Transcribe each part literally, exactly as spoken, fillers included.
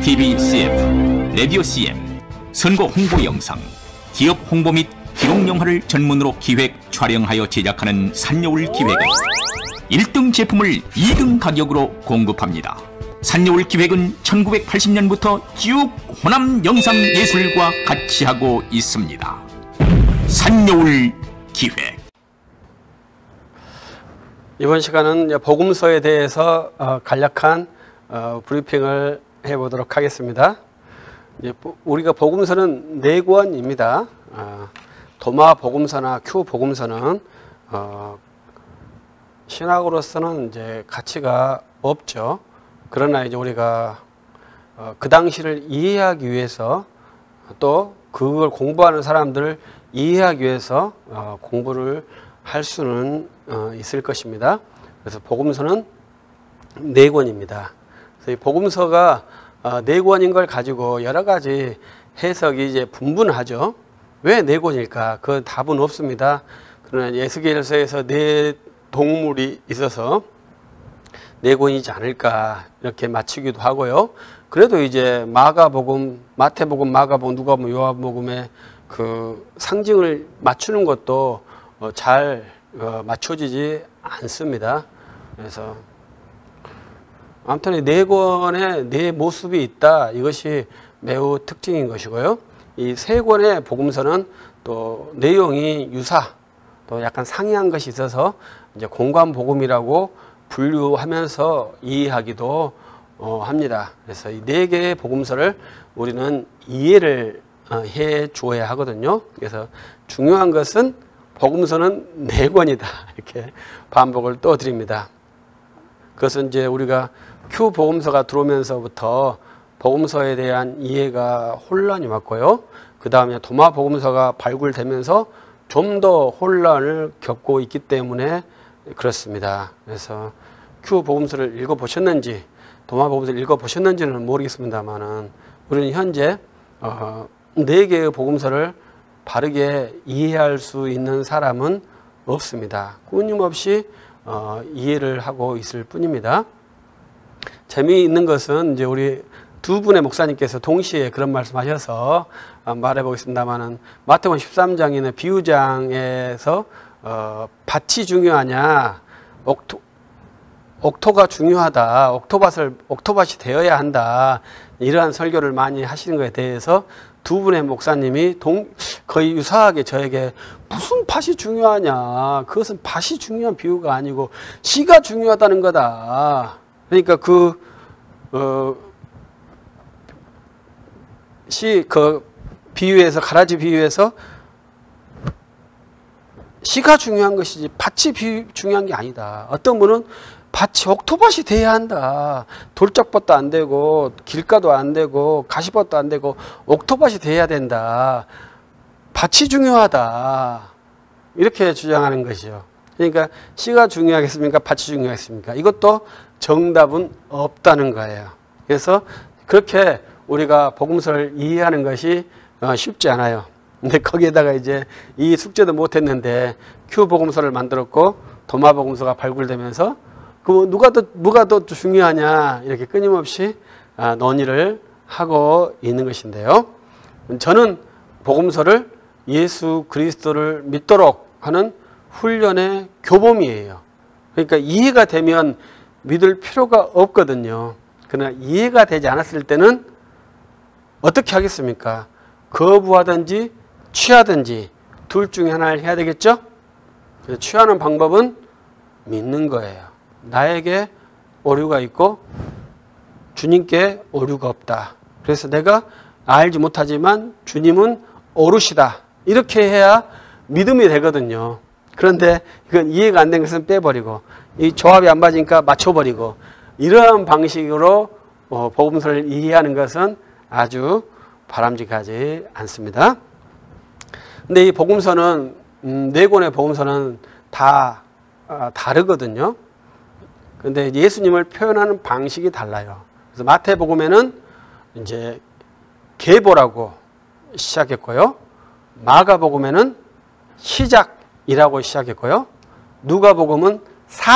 티비 씨에프, 라디오 씨엠, 선거 홍보 영상, 기업 홍보 및 기록 영화를 전문으로 기획, 촬영하여 제작하는 산여울 기획은 일 등 제품을 이 등 가격으로 공급합니다. 산여울 기획은 천구백팔십 년부터 쭉 호남 영상예술과 같이 하고 있습니다. 산여울 기획. 이번 시간은 복음서에 대해서 간략한 브리핑을 해보도록 하겠습니다. 우리가 복음서는 네 권입니다. 도마 복음서나 큐 복음서는 신학으로서는 이제 가치가 없죠. 그러나 이제 우리가 그 당시를 이해하기 위해서, 또 그걸 공부하는 사람들을 이해하기 위해서 공부를 할 수는 있을 것입니다. 그래서 복음서는 네 권입니다. 그래서 이 복음서가 네 권인 걸 가지고 여러 가지 해석이 이제 분분하죠. 왜 네 권일까? 그 답은 없습니다. 그러나 에스겔서에서 네 동물이 있어서 네 권이지 않을까 이렇게 맞추기도 하고요. 그래도 이제 마가복음, 마태복음, 마가복음, 누가복음, 요한복음의 그 상징을 맞추는 것도 잘 맞춰지지 않습니다. 그래서 아무튼 네 권의 네 모습이 있다. 이것이 매우 특징인 것이고요. 이 세 권의 복음서는 또 내용이 유사, 또 약간 상이한 것이 있어서 이제 공관 복음이라고 분류하면서 이해하기도 어, 합니다. 그래서 이 네 개의 복음서를 우리는 이해를 어, 해 주어야 하거든요. 그래서 중요한 것은 복음서는 네 권이다. 이렇게 반복을 또 드립니다. 그것은 이제 우리가 큐 복음서가 들어오면서부터 복음서에 대한 이해가 혼란이 왔고요. 그 다음에 도마 복음서가 발굴되면서 좀 더 혼란을 겪고 있기 때문에 그렇습니다. 그래서 큐 복음서를 읽어보셨는지, 도마 복음서를 읽어보셨는지는 모르겠습니다만은 우리는 현재 어, 네 개의 복음서를 바르게 이해할 수 있는 사람은 없습니다. 끊임없이 어, 이해를 하고 있을 뿐입니다. 재미있는 것은 이제 우리 두 분의 목사님께서 동시에 그런 말씀하셔서 어, 말해보겠습니다만은 마태복음 십삼 장에 있는 비유장에서 어, 밭이 중요하냐, 옥토, 옥토가 중요하다, 옥토밭을 옥토밭이 되어야 한다, 이러한 설교를 많이 하시는 것에 대해서 두 분의 목사님이 동, 거의 유사하게 저에게 무슨 밭이 중요하냐, 그것은 밭이 중요한 비유가 아니고 씨가 중요하다는 거다. 그러니까 그 어, 씨 그 비유에서, 가라지 비유에서 씨가 중요한 것이지 밭이 비, 중요한 게 아니다. 어떤 분은 밭이 옥토밭이 돼야 한다. 돌짝밭도 안 되고 길가도 안 되고 가시밭도 안 되고 옥토밭이 돼야 된다. 밭이 중요하다. 이렇게 주장하는 것이죠. 그러니까 씨가 중요하겠습니까? 밭이 중요하겠습니까? 이것도 정답은 없다는 거예요. 그래서 그렇게 우리가 복음서를 이해하는 것이 쉽지 않아요. 근데 거기에다가 이제 이 숙제도 못했는데 큐 복음서를 만들었고 도마 복음서가 발굴되면서 그 누가 더 누가 더 중요하냐 이렇게 끊임없이 논의를 하고 있는 것인데요. 저는 복음서를 예수 그리스도를 믿도록 하는 훈련의 교범이에요. 그러니까 이해가 되면 믿을 필요가 없거든요. 그러나 이해가 되지 않았을 때는 어떻게 하겠습니까? 거부하든지 취하든지 둘 중에 하나를 해야 되겠죠? 취하는 방법은 믿는 거예요. 나에게 오류가 있고 주님께 오류가 없다. 그래서 내가 알지 못하지만 주님은 오르시다. 이렇게 해야 믿음이 되거든요. 그런데 이건 이해가 안 된 것은 빼버리고 이 조합이 안 맞으니까 맞춰버리고 이러한 방식으로 복음서를 이해하는 것은 아주 바람직하지 않습니다. 근데 이 복음서는 음, 네 권의 복음서는 다 아, 다르거든요. 근데 예수님을 표현하는 방식이 달라요. 그래서 마태복음에는 이제 계보라고 시작했고요. 마가복음에는 시작이라고 시작했고요. 누가복음은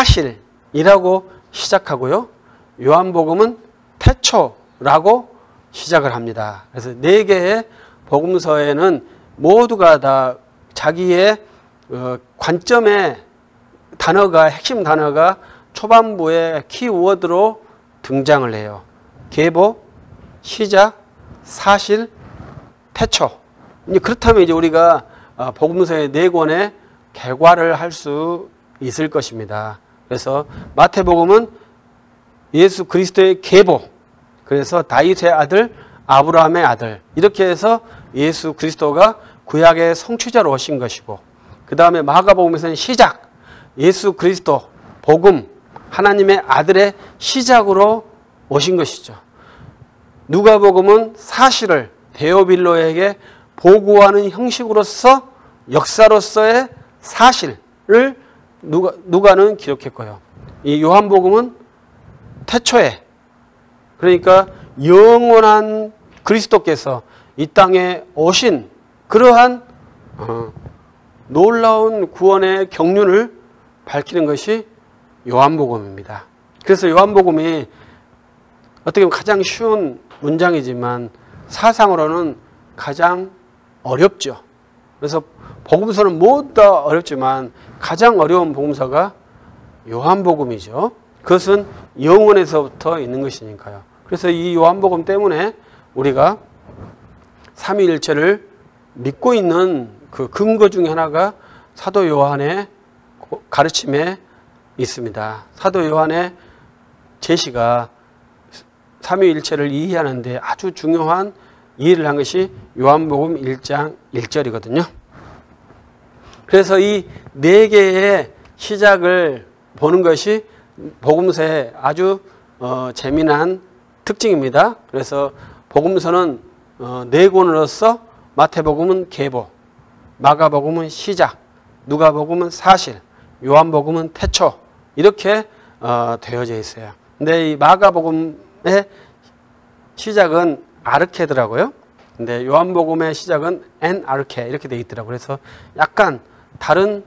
사실이라고 시작하고요. 요한복음은 태초라고 시작을 합니다. 그래서 네 개의 복음서에는 모두가 다 자기의 관점의 단어가, 핵심 단어가 초반부에 키워드로 등장을 해요. 계보, 시작, 사실, 태초. 이제 그렇다면 이제 우리가 복음서의 네 권의 개괄을 할 수 있을 것입니다. 그래서 마태복음은 예수 그리스도의 계보, 그래서 다윗의 아들, 아브라함의 아들, 이렇게 해서 예수 그리스도가 구약의 성취자로 오신 것이고, 그 다음에 마가복음에서는 시작, 예수 그리스도, 복음, 하나님의 아들의 시작으로 오신 것이죠. 누가복음은 사실을 데오빌로에게 보고하는 형식으로서 역사로서의 사실을 누가, 누가는 기록했고요. 이 요한복음은 태초에, 그러니까 영원한 그리스도께서 이 땅에 오신 그러한 어, 놀라운 구원의 경륜을 밝히는 것이 요한복음입니다. 그래서 요한복음이 어떻게 보면 가장 쉬운 문장이지만 사상으로는 가장 어렵죠. 그래서 복음서는 모두 다 어렵지만 가장 어려운 복음서가 요한복음이죠. 그것은 영원에서부터 있는 것이니까요. 그래서 이 요한복음 때문에 우리가 삼위일체를 믿고 있는 그 근거 중에 하나가 사도 요한의 가르침에 있습니다. 사도 요한의 제시가 삼위일체를 이해하는 데 아주 중요한 이해를 한 것이 요한복음 일 장 일 절이거든요. 그래서 이 네 개의 시작을 보는 것이 복음서의 아주 어, 재미난 특징입니다. 그래서 복음서는 어, 네 권으로서 마태복음은 계보, 마가복음은 시작, 누가복음은 사실, 요한복음은 태초, 이렇게 어, 되어져 있어요. 근데 이 마가복음의 시작은 아르케더라고요. 근데 요한복음의 시작은 엔 아르케 이렇게 되어 있더라고요. 그래서 약간 다른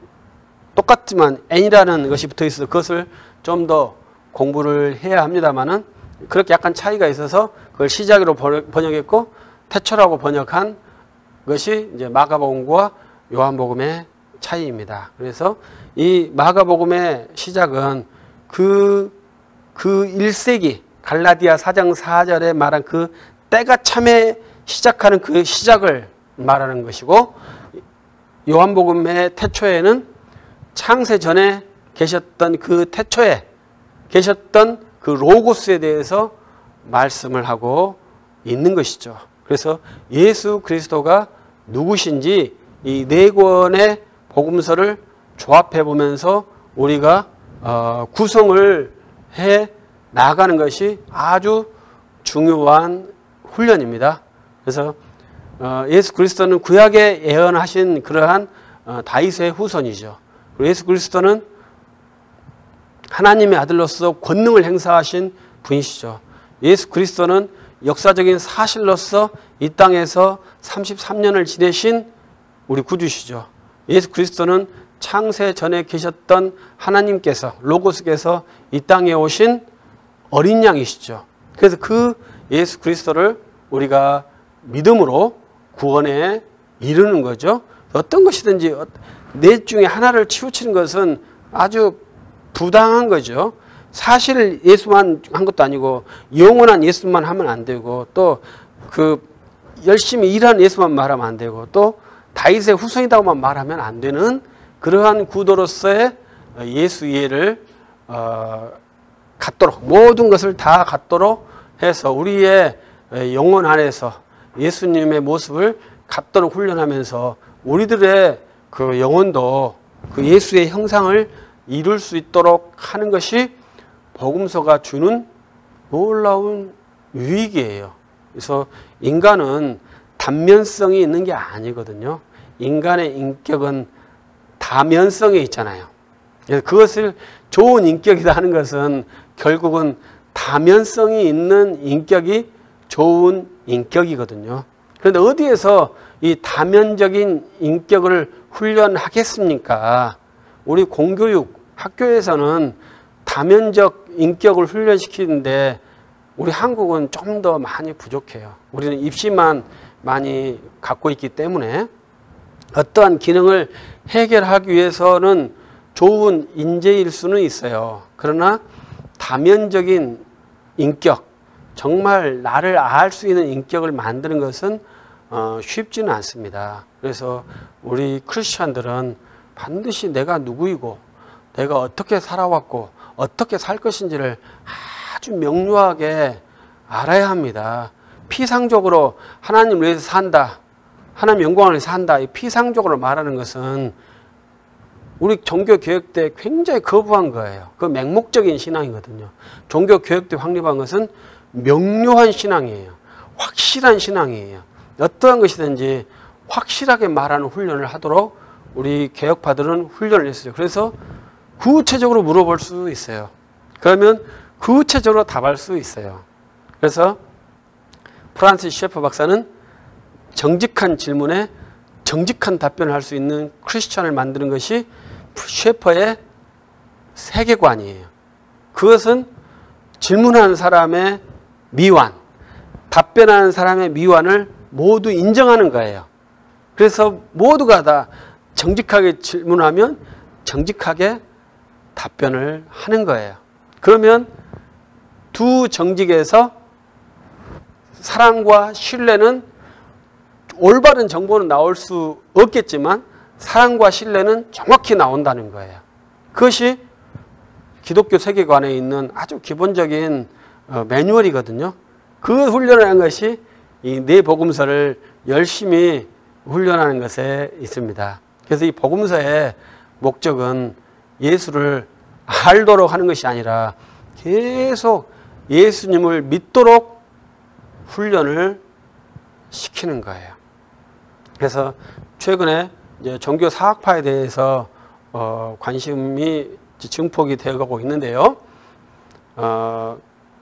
똑같지만 n이라는 것이 붙어 있어서 그것을 좀 더 공부를 해야 합니다만은 그렇게 약간 차이가 있어서 그걸 시작으로 번역했고 태초라고 번역한 것이 이제 마가복음과 요한복음의 차이입니다. 그래서 이 마가복음의 시작은 그, 그 일 세기 갈라디아 사 장 사 절에 말한 그 때가 참에 시작하는 그 시작을 말하는 것이고, 요한복음의 태초에는 창세 전에 계셨던 그 태초에 계셨던 그 로고스에 대해서 말씀을 하고 있는 것이죠. 그래서 예수 그리스도가 누구신지 이 네 권의 복음서를 조합해 보면서 우리가 어, 구성을 해 나가는 것이 아주 중요한 훈련입니다. 그래서 어, 예수 그리스도는 구약에 예언하신 그러한 어, 다윗의 후손이죠. 그리고 예수 그리스도는 하나님의 아들로서 권능을 행사하신 분이시죠. 예수 그리스도는 역사적인 사실로서 이 땅에서 삼십삼 년을 지내신 우리 구주시죠. 예수 그리스도는 창세 전에 계셨던 하나님께서, 로고스께서 이 땅에 오신 어린 양이시죠. 그래서 그 예수 그리스도를 우리가 믿음으로 구원에 이르는 거죠. 어떤 것이든지 넷 중에 하나를 치우치는 것은 아주 부당한 거죠. 사실 예수만 한 것도 아니고 영원한 예수만 하면 안 되고, 또 그 열심히 일하는 예수만 말하면 안 되고, 또 다윗의 후손이라고만 말하면 안 되는 그러한 구도로서의 예수 이해를 어, 갖도록, 모든 것을 다 갖도록 해서 우리의 영혼 안에서 예수님의 모습을 갖도록 훈련하면서 우리들의 그 영혼도 그 예수의 형상을 이룰 수 있도록 하는 것이 복음서가 주는 놀라운 유익이에요. 그래서 인간은 단면성이 있는 게 아니거든요. 인간의 인격은 다면성이 있잖아요. 그래서 그것을 좋은 인격이다 하는 것은 결국은 다면성이 있는 인격이 좋은 인격이거든요. 그런데 어디에서 이 다면적인 인격을 훈련하겠습니까? 우리 공교육 학교에서는 다면적 인격을 훈련시키는데 우리 한국은 좀 더 많이 부족해요. 우리는 입시만 많이 갖고 있기 때문에 어떠한 기능을 해결하기 위해서는 좋은 인재일 수는 있어요. 그러나 다면적인 인격, 정말 나를 알 수 있는 인격을 만드는 것은 어, 쉽지는 않습니다. 그래서 우리 크리스찬들은 반드시 내가 누구이고 내가 어떻게 살아왔고 어떻게 살 것인지를 아주 명료하게 알아야 합니다. 피상적으로 하나님을 위해서 산다, 하나님 영광을 위해서 산다, 이 피상적으로 말하는 것은 우리 종교개혁 때 굉장히 거부한 거예요. 그 맹목적인 신앙이거든요. 종교개혁 때 확립한 것은 명료한 신앙이에요. 확실한 신앙이에요. 어떠한 것이든지 확실하게 말하는 훈련을 하도록 우리 개혁파들은 훈련을 했어요. 그래서 구체적으로 물어볼 수 있어요. 그러면 구체적으로 답할 수 있어요. 그래서 프란시스 셰퍼 박사는 정직한 질문에 정직한 답변을 할 수 있는 크리스찬을 만드는 것이 셰퍼의 세계관이에요. 그것은 질문하는 사람의 미완, 답변하는 사람의 미완을 모두 인정하는 거예요. 그래서 모두가 다 정직하게 질문하면 정직하게 답변을 하는 거예요. 그러면 두 정직에서 사랑과 신뢰는 올바른 정보는 나올 수 없겠지만 사랑과 신뢰는 정확히 나온다는 거예요. 그것이 기독교 세계관에 있는 아주 기본적인 매뉴얼이거든요. 그 훈련을 한 것이 이 네 복음서를 열심히 훈련하는 것에 있습니다. 그래서 이 복음서의 목적은 예수를 알도록 하는 것이 아니라 계속 예수님을 믿도록 훈련을 시키는 거예요. 그래서 최근에 이제 종교 사학파에 대해서 어 관심이 증폭이 되어가고 있는데요. 어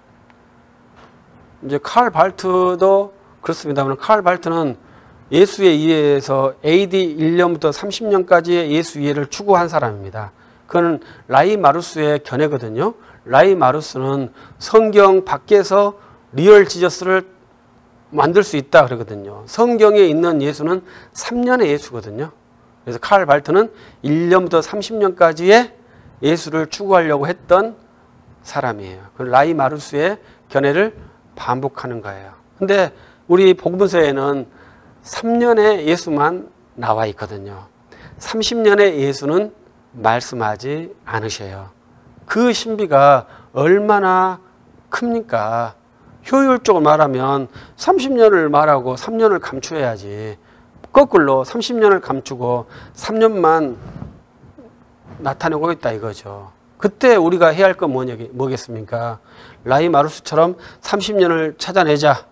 이제 칼 발트도 그렇습니다만, 칼 발트는 예수의 이해에서 에이디 일 년부터 삼십 년까지의 예수 이해를 추구한 사람입니다. 그는 라이 마루스의 견해거든요. 라이 마루스는 성경 밖에서 리얼 지저스를 만들 수 있다 그러거든요. 성경에 있는 예수는 삼 년의 예수거든요. 그래서 칼 발트는 일 년부터 삼십 년까지의 예수를 추구하려고 했던 사람이에요. 그 라이 마루스의 견해를 반복하는 거예요. 근데 우리 복음서에는 삼 년의 예수만 나와 있거든요. 삼십 년의 예수는 말씀하지 않으셔요. 그 신비가 얼마나 큽니까? 효율적으로 말하면 삼십 년을 말하고 삼 년을 감추어야지, 거꾸로 삼십 년을 감추고 삼 년만 나타내고 있다 이거죠. 그때 우리가 해야 할 건 뭐겠습니까? 라이 마루스처럼 삼십 년을 찾아내자,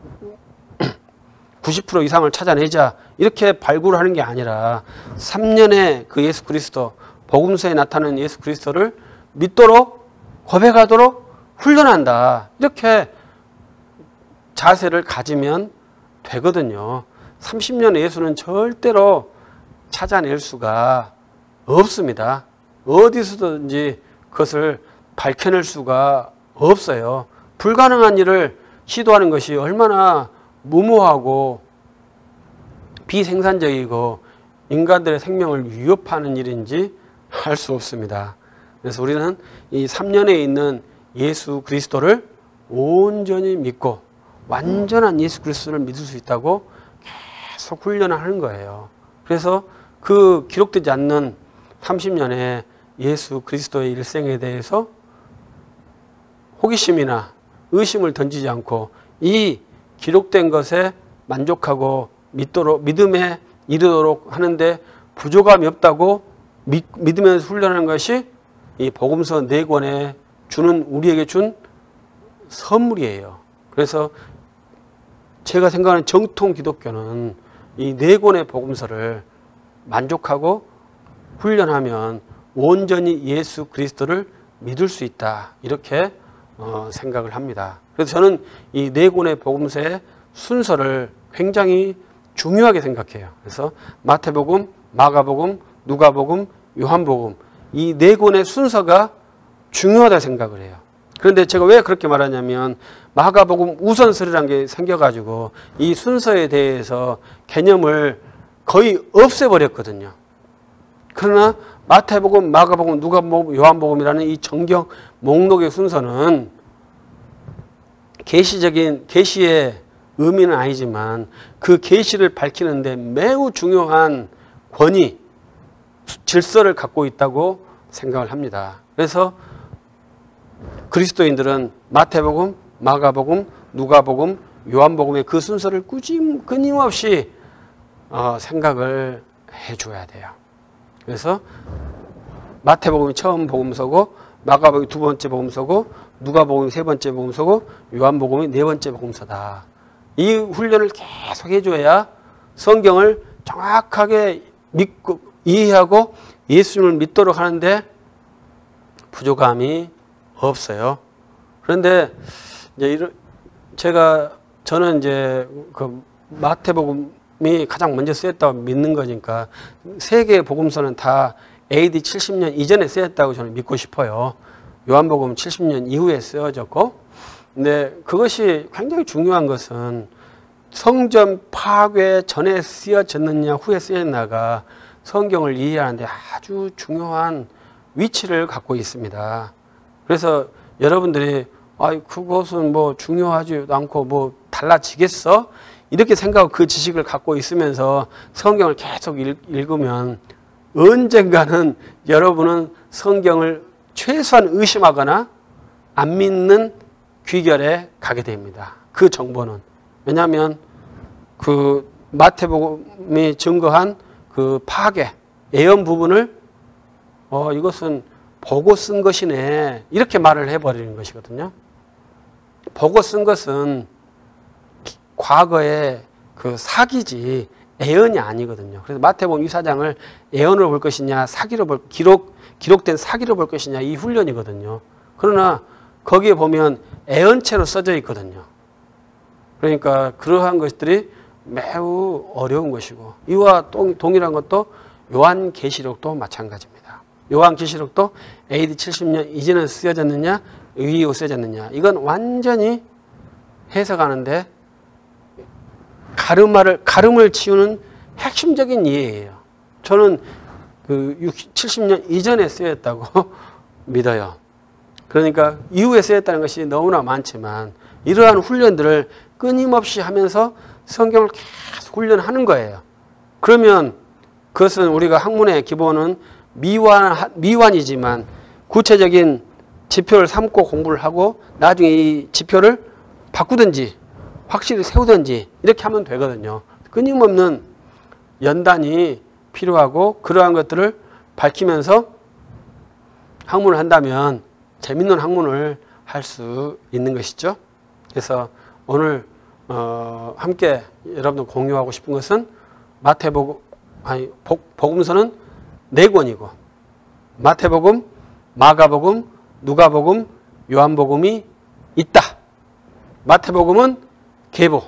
구십 퍼센트 이상을 찾아내자, 이렇게 발굴하는 게 아니라 삼 년의 그 예수 그리스도, 복음서에 나타나는 예수 그리스도를 믿도록 고백하도록 훈련한다, 이렇게 자세를 가지면 되거든요. 삼십 년의 예수는 절대로 찾아낼 수가 없습니다. 어디서든지 그것을 밝혀낼 수가 없어요. 불가능한 일을 시도하는 것이 얼마나 무모하고 비생산적이고 인간들의 생명을 위협하는 일인지 알 수 없습니다. 그래서 우리는 이 삼 년에 있는 예수 그리스도를 온전히 믿고 완전한 예수 그리스도를 믿을 수 있다고 계속 훈련을 하는 거예요. 그래서 그 기록되지 않는 삼십 년의 예수 그리스도의 일생에 대해서 호기심이나 의심을 던지지 않고 이 기록된 것에 만족하고 믿도록, 믿음에 이르도록 하는데 부족함이 없다고 믿, 믿으면서 훈련하는 것이 이 복음서 네 권에 주는, 우리에게 준 선물이에요. 그래서 제가 생각하는 정통 기독교는 이 네 권의 복음서를 만족하고 훈련하면 온전히 예수 그리스도를 믿을 수 있다, 이렇게 어, 생각을 합니다. 그래서 저는 이 네 권의 복음서의 순서를 굉장히 중요하게 생각해요. 그래서 마태복음, 마가복음, 누가복음, 요한복음, 이 네 권의 순서가 중요하다고 생각을 해요. 그런데 제가 왜 그렇게 말하냐면 마가복음 우선설이라는 게 생겨가지고 이 순서에 대해서 개념을 거의 없애버렸거든요. 그러나 마태복음, 마가복음, 누가복음, 요한복음이라는 이 정경 목록의 순서는 계시적인 계시의 의미는 아니지만 그 계시를 밝히는데 매우 중요한 권위, 질서를 갖고 있다고 생각을 합니다. 그래서 그리스도인들은 마태복음, 마가복음, 누가복음, 요한복음의 그 순서를 꾸짐, 끊임없이 어, 생각을 해줘야 돼요. 그래서 마태복음이 처음 복음서고 마가복음이 두 번째 복음서고 누가복음이 세 번째 복음서고 요한복음이 네 번째 복음서다. 이 훈련을 계속 해줘야 성경을 정확하게 믿고 이해하고 예수님을 믿도록 하는데 부족함이 없어요. 그런데 이제 이런 제가 저는 이제 그 마태복음이 가장 먼저 쓰였다고 믿는 거니까 세 개의 복음서는 다 에이디 칠십 년 이전에 쓰였다고 저는 믿고 싶어요. 요한복음 칠십 년 이후에 쓰여졌고, 근데 그것이 굉장히 중요한 것은 성전 파괴 전에 쓰여졌느냐 후에 쓰였나가 성경을 이해하는데 아주 중요한 위치를 갖고 있습니다. 그래서 여러분들이 아, 그것은 뭐 중요하지 않고 뭐 달라지겠어? 이렇게 생각하고 그 지식을 갖고 있으면서 성경을 계속 읽으면 언젠가는 여러분은 성경을 최소한 의심하거나 안 믿는 귀결에 가게 됩니다. 그 정보는. 왜냐하면 그 마태복음이 증거한 그 파괴, 예언 부분을 어, 이것은 보고 쓴 것이네. 이렇게 말을 해버리는 것이거든요. 보고 쓴 것은 과거의 그 사기지 예언이 아니거든요. 그래서 마태복음 이 사장을 예언으로 볼 것이냐, 사기로 볼, 기록, 기록된 사기로 볼 것이냐, 이 훈련이거든요. 그러나 거기에 보면 예언체로 써져 있거든요. 그러니까 그러한 것들이 매우 어려운 것이고, 이와 동일한 것도 요한계시록도 마찬가지입니다. 요한계시록도 에이디 칠십 년 이전에 쓰여졌느냐, 이후 쓰여졌느냐, 이건 완전히 해석하는데 가르마를, 가름을 치우는 핵심적인 이해예요. 저는 그 칠십 년 이전에 쓰였다고 믿어요. 그러니까 이후에 쓰였다는 것이 너무나 많지만 이러한 훈련들을 끊임없이 하면서 성경을 계속 훈련하는 거예요. 그러면 그것은 우리가 학문의 기본은 미완, 미완이지만 구체적인 지표를 삼고 공부를 하고 나중에 이 지표를 바꾸든지 확실히 세우든지 이렇게 하면 되거든요. 끊임없는 연단이 필요하고 그러한 것들을 밝히면서 학문을 한다면 재밌는 학문을 할 수 있는 것이죠. 그래서 오늘 어, 함께 여러분들 공유하고 싶은 것은 마태복음, 아니 복, 복음서는 네 권이고 마태복음, 마가복음, 누가복음, 요한복음이 있다. 마태복음은 계보,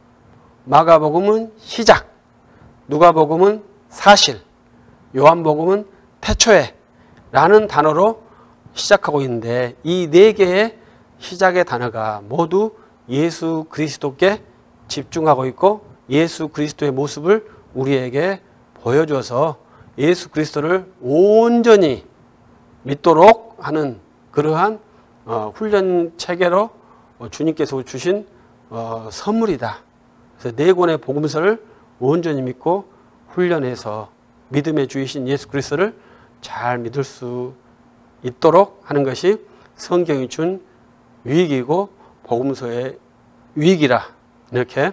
마가복음은 시작, 누가복음은 사실, 요한복음은 태초에 라는 단어로 시작하고 있는데 이 네 개의 시작의 단어가 모두 예수 그리스도께 집중하고 있고 예수 그리스도의 모습을 우리에게 보여줘서 예수 그리스도를 온전히 믿도록 하는 그러한 어, 훈련 체계로 어, 주님께서 주신 어, 선물이다. 그래서 네 권의 복음서를 온전히 믿고 훈련해서 믿음의 주이신 예수 그리스도를 잘 믿을 수 있도록 하는 것이 성경이 준 위익이고 복음서의 위익이라 이렇게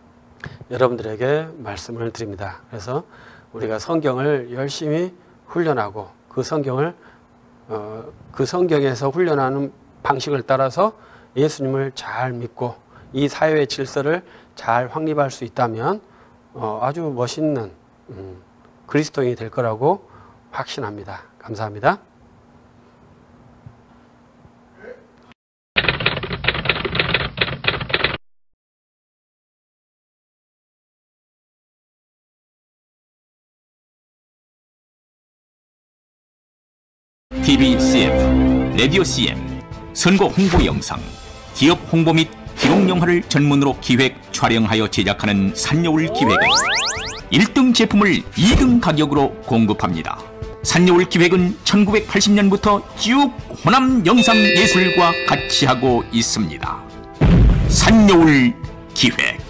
여러분들에게 말씀을 드립니다. 그래서 우리가 성경을 열심히 훈련하고 그 성경을 어, 그 성경에서 훈련하는 방식을 따라서 예수님을 잘 믿고 이 사회의 질서를 잘 확립할 수 있다면 어, 아주 멋있는 음, 그리스도인이 될 거라고 확신합니다. 감사합니다. 티비 씨엠, 라디오 씨엠, 선거 홍보 영상, 기업 홍보 및 기록 영화를 전문으로 기획, 촬영하여 제작하는 산여울 기획은 일 등 제품을 이 등 가격으로 공급합니다. 산여울 기획은 천구백팔십 년부터 쭉 호남 영상 예술과 같이 하고 있습니다. 산여울 기획.